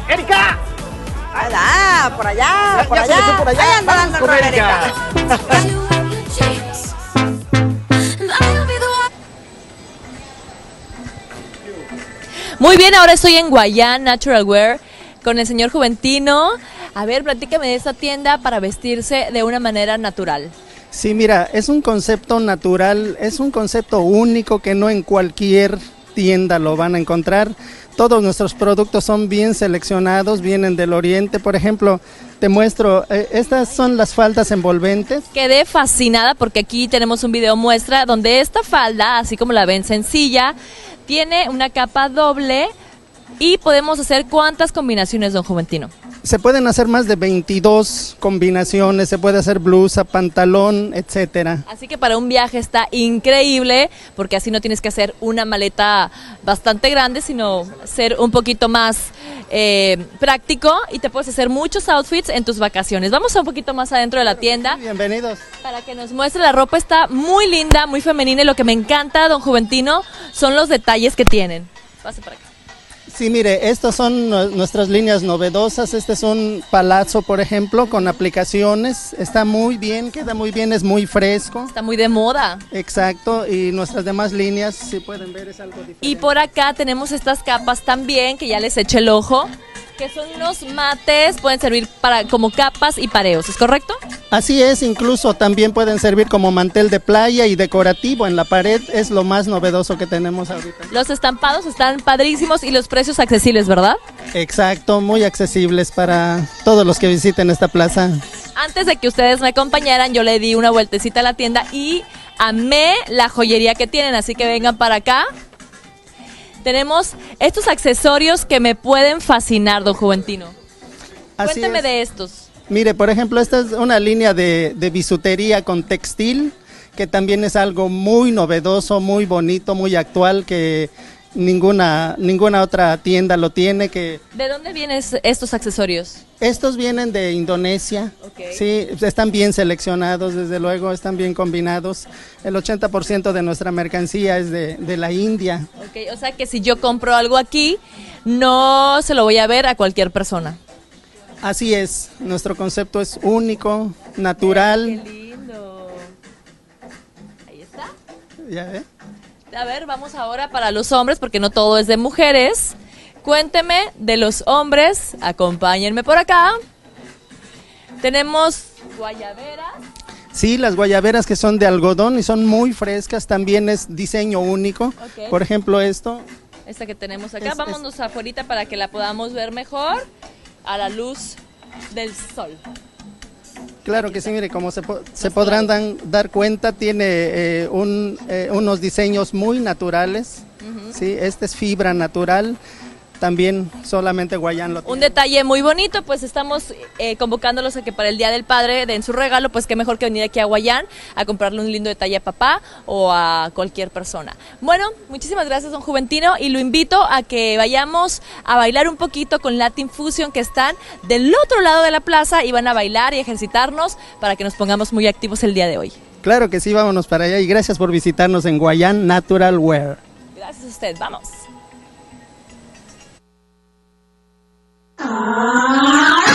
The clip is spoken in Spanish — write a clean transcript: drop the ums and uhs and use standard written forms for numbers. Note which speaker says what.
Speaker 1: ¡Erika!
Speaker 2: ¡Allá! ¡Por allá! ¡Por allá!
Speaker 1: Por allá.
Speaker 2: Ahí anda dando el rol, Erika.
Speaker 3: Muy bien, ahora estoy en Guayán Natural Wear con el señor Juventino. A ver, platícame de esta tienda para vestirse de una manera natural.
Speaker 4: Sí, mira, es un concepto natural, es un concepto único que no en cualquier tienda lo van a encontrar. Todos nuestros productos son bien seleccionados, vienen del oriente. Por ejemplo, te muestro, estas son las faldas envolventes.
Speaker 3: Quedé fascinada porque aquí tenemos un video muestra donde esta falda, así como la ven sencilla, tiene una capa doble y podemos hacer ¿cuántas combinaciones, don Juventino?
Speaker 4: Se pueden hacer más de 22 combinaciones, se puede hacer blusa, pantalón, etcétera.
Speaker 3: Así que para un viaje está increíble, porque así no tienes que hacer una maleta bastante grande, sino ser un poquito más práctico y te puedes hacer muchos outfits en tus vacaciones. Vamos a un poquito más adentro de la tienda.
Speaker 4: Bienvenidos.
Speaker 3: Para que nos muestre la ropa, está muy linda, muy femenina y lo que me encanta, don Juventino, son los detalles que tienen. Pase para acá.
Speaker 4: Sí, mire, estas son nuestras líneas novedosas. Este es un palazzo, por ejemplo, con aplicaciones. Está muy bien, queda muy bien, es muy fresco.
Speaker 3: Está muy de moda.
Speaker 4: Exacto, y nuestras demás líneas, si pueden ver, es algo diferente.
Speaker 3: Y por acá tenemos estas capas también, que ya les eché el ojo, que son unos mates, pueden servir para como capas y pareos, ¿es correcto?
Speaker 4: Así es, incluso también pueden servir como mantel de playa y decorativo en la pared, es lo más novedoso que tenemos ahorita.
Speaker 3: Los estampados están padrísimos y los precios accesibles, ¿verdad?
Speaker 4: Exacto, muy accesibles para todos los que visiten esta plaza.
Speaker 3: Antes de que ustedes me acompañaran, yo le di una vueltecita a la tienda y amé la joyería que tienen, así que vengan para acá. Tenemos estos accesorios que me pueden fascinar, don Juventino. Cuénteme de estos.
Speaker 4: Mire, por ejemplo, esta es una línea de bisutería con textil, que también es algo muy novedoso, muy bonito, muy actual, que ninguna otra tienda lo tiene. ¿De
Speaker 3: dónde vienen estos accesorios?
Speaker 4: Estos vienen de Indonesia, okay. Sí, están bien seleccionados, desde luego, están bien combinados. El 80% de nuestra mercancía es de la India.
Speaker 3: Okay, o sea que si yo compro algo aquí, no se lo voy a ver a cualquier persona.
Speaker 4: Así es, nuestro concepto es único, natural.
Speaker 3: Ay, qué lindo. Ahí está.
Speaker 4: ¿Ya ve?
Speaker 3: A ver, vamos ahora para los hombres, porque no todo es de mujeres. Cuénteme de los hombres, acompáñenme por acá. Tenemos guayaberas.
Speaker 4: Sí, las guayaberas que son de algodón y son muy frescas, también es diseño único. Okay. Por ejemplo, esta
Speaker 3: que tenemos acá, vámonos afuera para que la podamos ver mejor a la luz del sol.
Speaker 4: Claro que sí, mire, como se podrán dar cuenta, tiene unos diseños muy naturales. Sí, este es fibra natural. También solamente Guayán lo tiene.
Speaker 3: Un detalle muy bonito, pues estamos convocándolos a que para el Día del Padre den su regalo, pues qué mejor que venir aquí a Guayán a comprarle un lindo detalle a papá o a cualquier persona. Bueno, muchísimas gracias, don Juventino, y lo invito a que vayamos a bailar un poquito con Latin Fusion, que están del otro lado de la plaza y van a bailar y ejercitarnos para que nos pongamos muy activos el día de hoy.
Speaker 4: Claro que sí, vámonos para allá y gracias por visitarnos en Guayán Natural Wear.
Speaker 3: Gracias a usted, vamos.